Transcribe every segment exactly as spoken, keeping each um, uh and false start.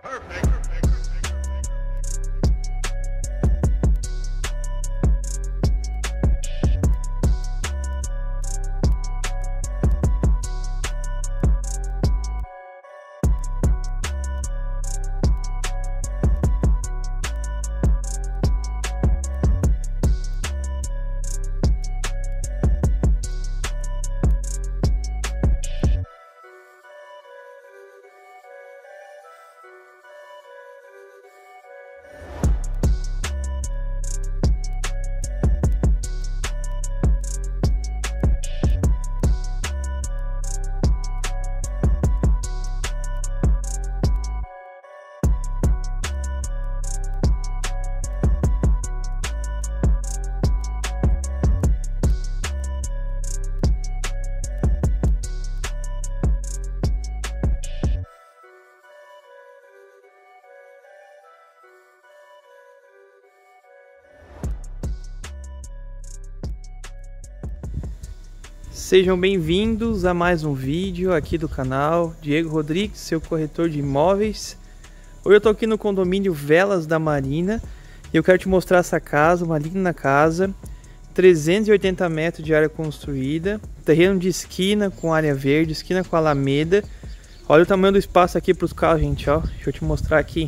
Sejam bem-vindos a mais um vídeo aqui do canal Diego Rodrigues, seu corretor de imóveis. Hoje eu tô aqui no condomínio Velas da Marina e eu quero te mostrar essa casa, uma linda casa, trezentos e oitenta metros de área construída, terreno de esquina com área verde, esquina com alameda. Olha o tamanho do espaço aqui para os carros, gente, ó. Deixa eu te mostrar aqui.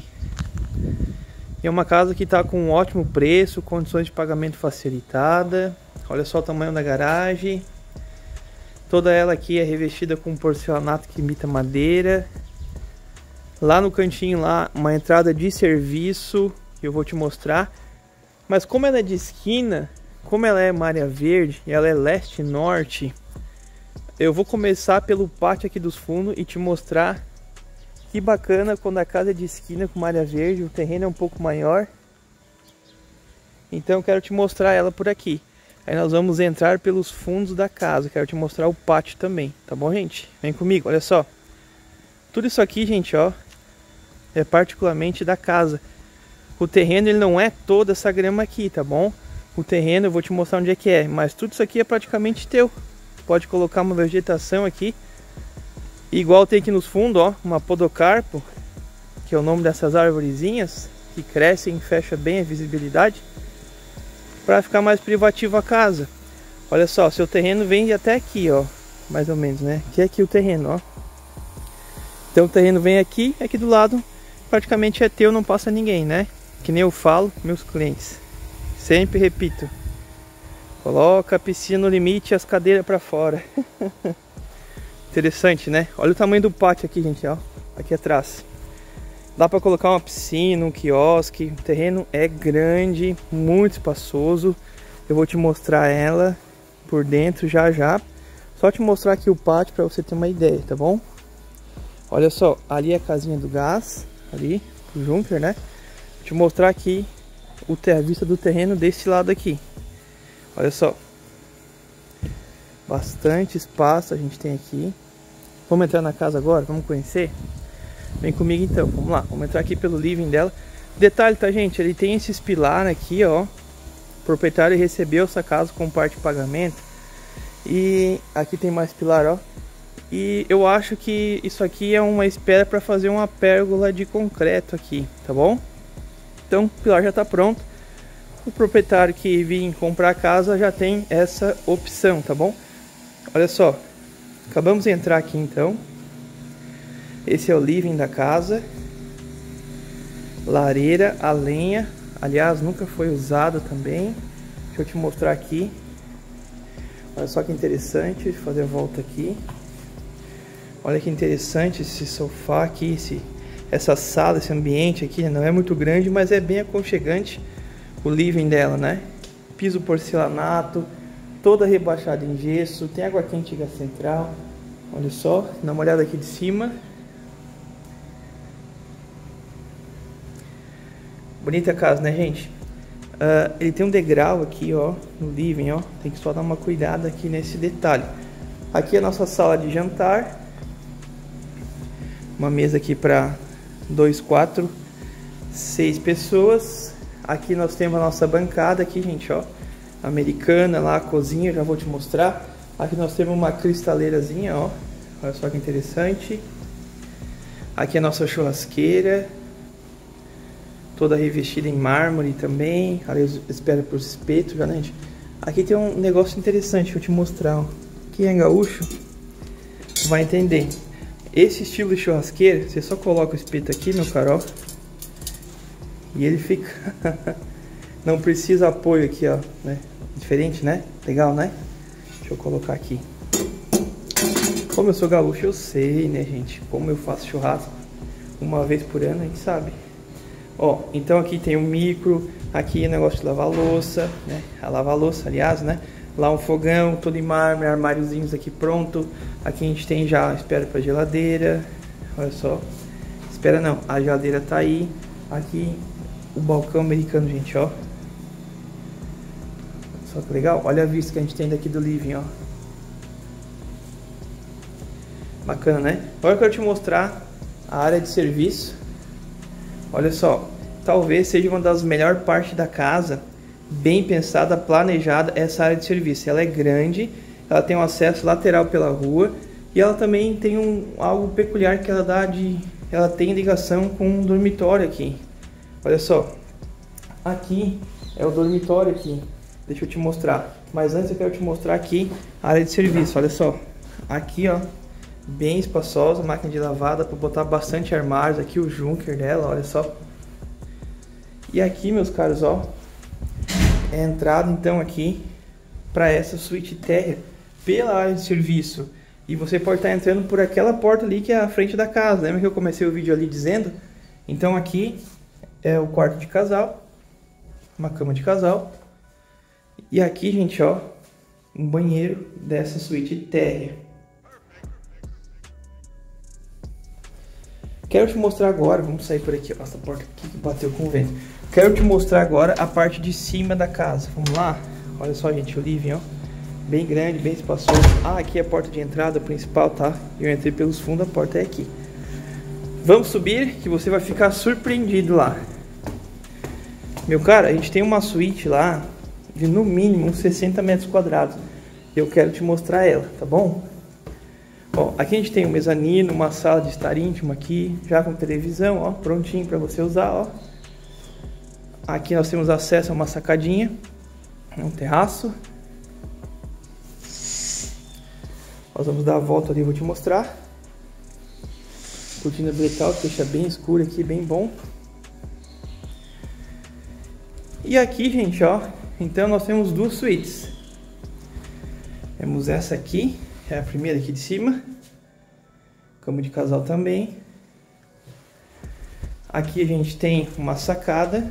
É uma casa que está com um ótimo preço, condições de pagamento facilitada. Olha só o tamanho da garagem. Toda ela aqui é revestida com porcelanato que imita madeira. Lá no cantinho lá, uma entrada de serviço que eu vou te mostrar. Mas como ela é de esquina, como ela é uma área verde e ela é leste e norte, eu vou começar pelo pátio aqui dos fundos e te mostrar que bacana quando a casa é de esquina com uma área verde, o terreno é um pouco maior. Então eu quero te mostrar ela por aqui. Aí nós vamos entrar pelos fundos da casa. Quero te mostrar o pátio também, tá bom, gente? Vem comigo, olha só. Tudo isso aqui, gente, ó, é particularmente da casa. O terreno, ele não é toda essa grama aqui, tá bom? O terreno, eu vou te mostrar onde é que é. Mas tudo isso aqui é praticamente teu. Pode colocar uma vegetação aqui. Igual tem aqui nos fundos, ó, uma podocarpo, que é o nome dessas arvorezinhas, que crescem e fecha bem a visibilidade, para ficar mais privativo a casa. Olha só, seu terreno vem até aqui, ó, mais ou menos, né? Aqui é aqui o terreno, ó. Então o terreno vem aqui, aqui do lado praticamente é teu, não passa ninguém, né? Que nem eu falo com meus clientes. Sempre repito. Coloca a piscina no limite e as cadeiras para fora. Interessante, né? Olha o tamanho do pátio aqui, gente, ó. Aqui atrás. Dá para colocar uma piscina, um quiosque. O terreno é grande, muito espaçoso. Eu vou te mostrar ela por dentro já já. Só te mostrar aqui o pátio para você ter uma ideia, tá bom? Olha só, ali é a casinha do gás, ali, o Junker, né? Vou te mostrar aqui o ter, a vista do terreno desse lado aqui. Olha só. Bastante espaço a gente tem aqui. Vamos entrar na casa agora? Vamos conhecer? Vem comigo então, vamos lá, vamos entrar aqui pelo living dela. Detalhe, tá, gente, ele tem esses pilares aqui, ó. O proprietário recebeu essa casa com parte de pagamento. E aqui tem mais pilar, ó. E eu acho que isso aqui é uma espera para fazer uma pérgola de concreto aqui, tá bom? Então o pilar já tá pronto. O proprietário que vir comprar a casa já tem essa opção, tá bom? Olha só, acabamos de entrar aqui então. Esse é o living da casa. Lareira a lenha. Aliás, nunca foi usada também. Deixa eu te mostrar aqui. Olha só que interessante. Deixa eu fazer a volta aqui. Olha que interessante esse sofá aqui. Esse, essa sala, esse ambiente aqui. Não é muito grande, mas é bem aconchegante o living dela, né? Piso porcelanato. Toda rebaixada em gesso. Tem água quente e gás central. Olha só. Dá uma olhada aqui de cima. Bonita casa, né, gente? Uh, ele tem um degrau aqui, ó, no living, ó. Tem que só dar uma cuidada aqui nesse detalhe. Aqui é a nossa sala de jantar. Uma mesa aqui para dois, quatro, seis pessoas. Aqui nós temos a nossa bancada aqui, gente, ó. Americana lá, a cozinha, já vou te mostrar. Aqui nós temos uma cristaleirazinha, ó. Olha só que interessante. Aqui é a nossa churrasqueira. toda revestida em mármore também. Ali eu espero para os espetos já, né, gente? Aqui tem um negócio interessante que eu te mostrar, ó. Quem é gaúcho vai entender. Esse estilo de churrasqueira, você só coloca o espeto aqui, meu caro, ó, e ele fica... Não precisa apoio aqui, ó, né? Diferente, né? Legal, né? Deixa eu colocar aqui. Como eu sou gaúcho, eu sei, né, gente? Como eu faço churrasco uma vez por ano, a gente sabe. Ó, então aqui tem um micro, aqui é negócio de lavar louça, né? A lavar louça, aliás, né? Lá um fogão, todo em mármore, armáriozinhos aqui pronto. Aqui a gente tem já, espera pra geladeira. Olha só. Espera não, a geladeira tá aí. Aqui o balcão americano, gente, ó. Só que legal, olha a vista que a gente tem daqui do living, ó. Bacana, né? Agora eu quero te mostrar a área de serviço. Olha só, talvez seja uma das melhores partes da casa, bem pensada, planejada, essa área de serviço. Ela é grande, ela tem um acesso lateral pela rua e ela também tem um, algo peculiar que ela dá de... Ela tem ligação com um dormitório aqui. Olha só, aqui é o dormitório aqui. Deixa eu te mostrar. Mas antes eu quero te mostrar aqui a área de serviço. Olha só, aqui ó, bem espaçosa, máquina de lavada para botar bastante armários. Aqui o Junker dela, olha só. E aqui, meus caros, ó, é a entrada então aqui para essa suíte térrea pela área de serviço. E você pode estar entrando por aquela porta ali que é a frente da casa. Lembra que eu comecei o vídeo ali dizendo? Então aqui é o quarto de casal, uma cama de casal. E aqui, gente, ó, um banheiro dessa suíte térrea. Quero te mostrar agora, vamos sair por aqui, ó, essa porta aqui que bateu com o vento. Quero te mostrar agora a parte de cima da casa. Vamos lá? Olha só, gente, o living, ó, bem grande, bem espaçoso. Ah, aqui é a porta de entrada principal, tá? Eu entrei pelos fundos, a porta é aqui. Vamos subir que você vai ficar surpreendido lá. Meu cara, a gente tem uma suíte lá de no mínimo uns sessenta metros quadrados. Eu quero te mostrar ela, tá bom? Ó, aqui a gente tem um mezanino, uma sala de estar íntima aqui, já com televisão, ó, prontinho para você usar, ó. Aqui nós temos acesso a uma sacadinha, um terraço. Nós vamos dar a volta ali, vou te mostrar. Cortina blackout, deixa bem escuro aqui, bem bom. E aqui, gente, ó, então nós temos duas suítes. Temos essa aqui, é a primeira aqui de cima. Cama de casal também. Aqui a gente tem uma sacada.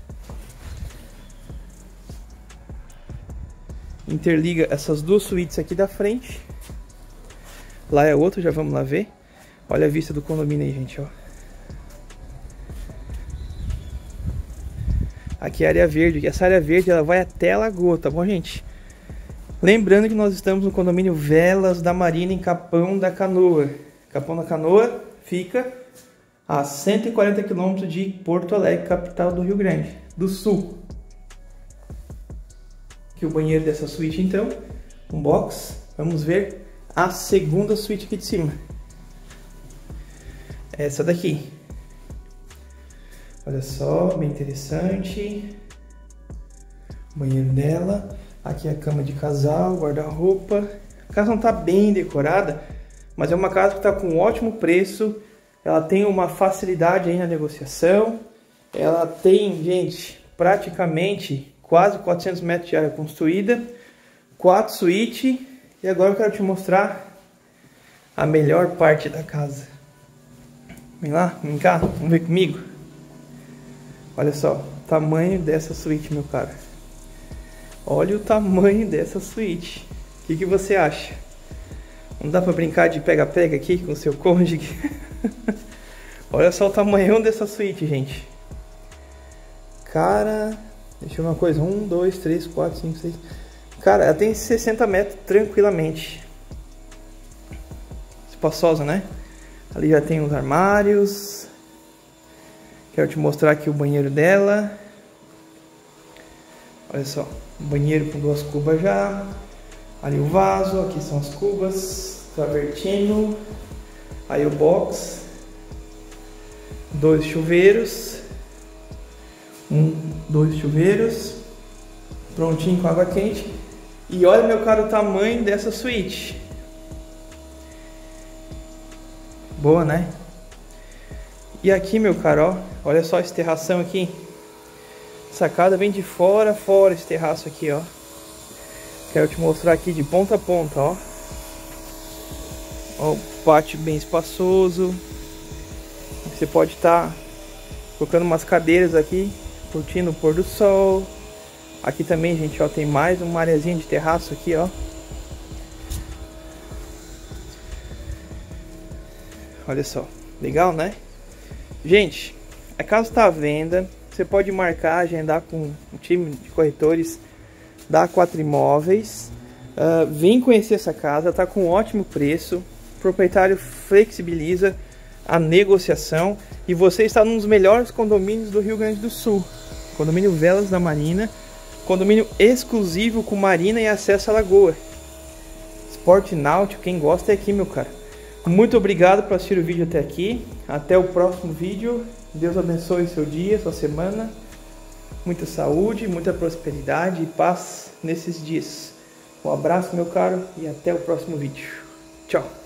Interliga essas duas suítes aqui da frente. Lá é outra, já vamos lá ver. Olha a vista do condomínio aí, gente, ó. Aqui é a área verde. Essa área verde ela vai até a lagoa, tá bom, gente? Lembrando que nós estamos no condomínio Velas da Marina, em Capão da Canoa. Capão da Canoa fica a cento e quarenta quilômetros de Porto Alegre, capital do Rio Grande do Sul. Aqui o banheiro dessa suíte, então, um box. Vamos ver a segunda suíte aqui de cima. Essa daqui. Olha só, bem interessante. O banheiro dela. Aqui a cama de casal, guarda-roupa. A casa não está bem decorada, mas é uma casa que está com um ótimo preço. Ela tem uma facilidade aí na negociação. Ela tem, gente, praticamente quase quatrocentos metros de área construída. Quatro suítes. E agora eu quero te mostrar a melhor parte da casa. Vem lá, vem cá, vamos ver comigo. Olha só, o tamanho dessa suíte, meu cara. Olha o tamanho dessa suíte. O que, que você acha? Não dá pra brincar de pega-pega aqui com o seu cônjuge? Olha só o tamanhão dessa suíte, gente. Cara, deixa eu ver uma coisa. Um, dois, três, quatro, cinco, seis. Cara, ela tem sessenta metros tranquilamente. Espaçosa, né? Ali já tem os armários. Quero te mostrar aqui o banheiro dela. Olha só, banheiro com duas cubas já. Ali o vaso, aqui são as cubas, travertino. Aí o box. Dois chuveiros. Um, dois chuveiros, prontinho com água quente. E olha, meu caro, o tamanho dessa suíte. Boa, né? E aqui, meu caro, ó, olha só esse terração aqui. Sacada vem de fora, fora esse terraço aqui, ó. Quero te mostrar aqui de ponta a ponta, ó. Ó, o pátio bem espaçoso. Você pode estar tá colocando umas cadeiras aqui, curtindo o pôr do sol. Aqui também, gente, ó, tem mais uma areazinha de terraço aqui, ó. Olha só, legal, né? Gente, a casa está à venda. Você pode marcar, agendar com um time de corretores da Quatro Imóveis. Uh, vem conhecer essa casa, tá com um ótimo preço. O proprietário flexibiliza a negociação e você está num dos melhores condomínios do Rio Grande do Sul. Condomínio Velas da Marina. Condomínio exclusivo com marina e acesso à lagoa. Esporte náutico, quem gosta é aqui, meu cara. Muito obrigado por assistir o vídeo até aqui. Até o próximo vídeo. Deus abençoe seu dia, sua semana. Muita saúde, muita prosperidade e paz nesses dias. Um abraço, meu caro, e até o próximo vídeo. Tchau.